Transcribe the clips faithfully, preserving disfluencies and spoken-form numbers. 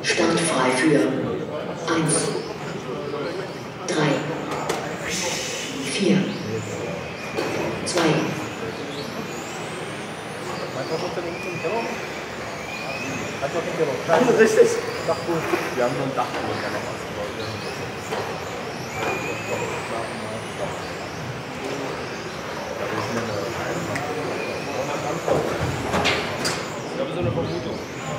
Startfrei für eins, drei, vier, zwei. Manchmal kommt er links zum Keller. Manchmal kommt er noch klein. Richtig. Dachboden. Wir haben nur einen Dachboden, der noch ausgebaut wird. Ich habe so eine Vermutung.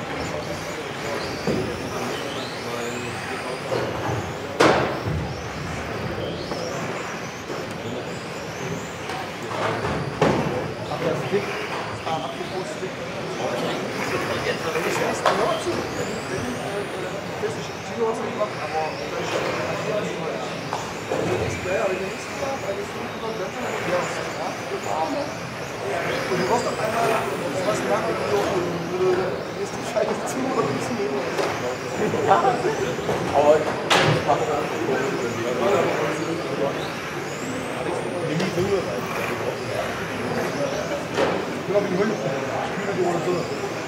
Und du brauchst auf einmal was nachgeflogen und du wirst die Scheiße zu und zu nehmen. Aber ich mache das nicht. Nimm die Brühe rein. Ich glaube, die Hunde. Ich spiele die ohne Sonne.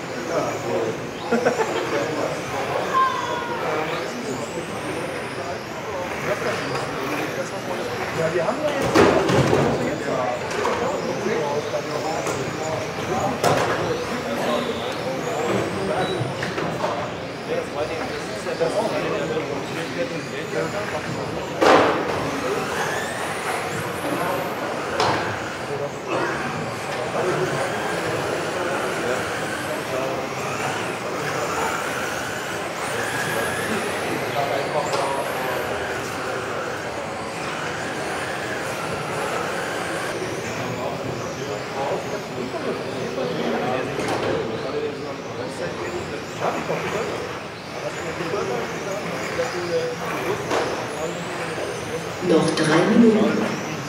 Ja, wir haben ja jetzt. Noch drei Minuten.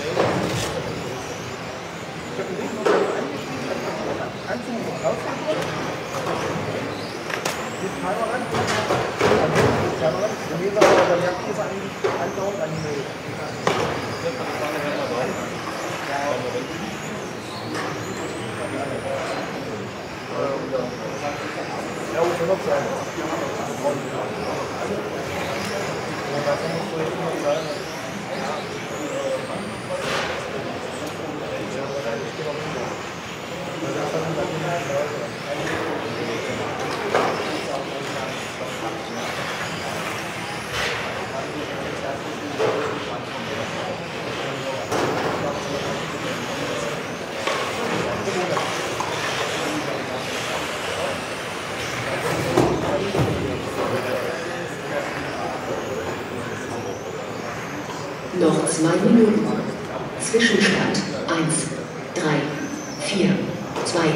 Noch zwei Minuten. Zwischenstand eins, drei, vier, zwei.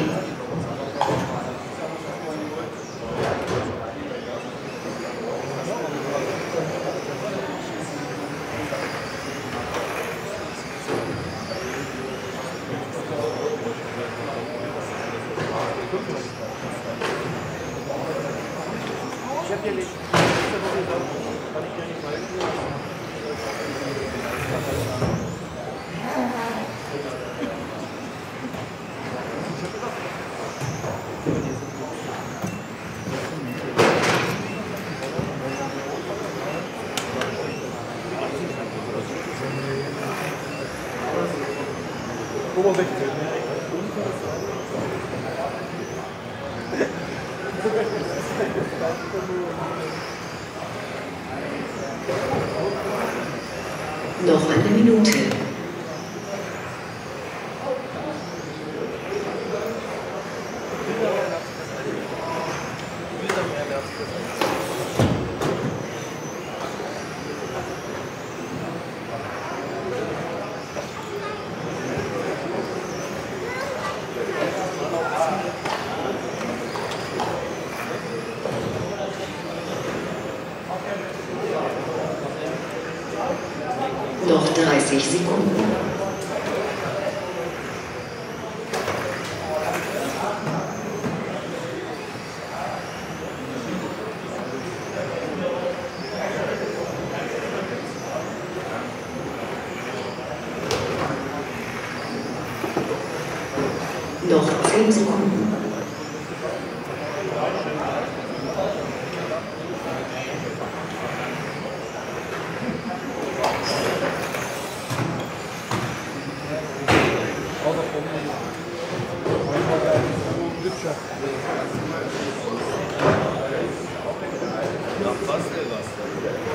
Ich hab hier nicht. Kann ich dir nicht mal. fünfundsechzig. Noch eine Minute. Noch dreißig Sekunden. Noch zehn Sekunden. Nach was, was?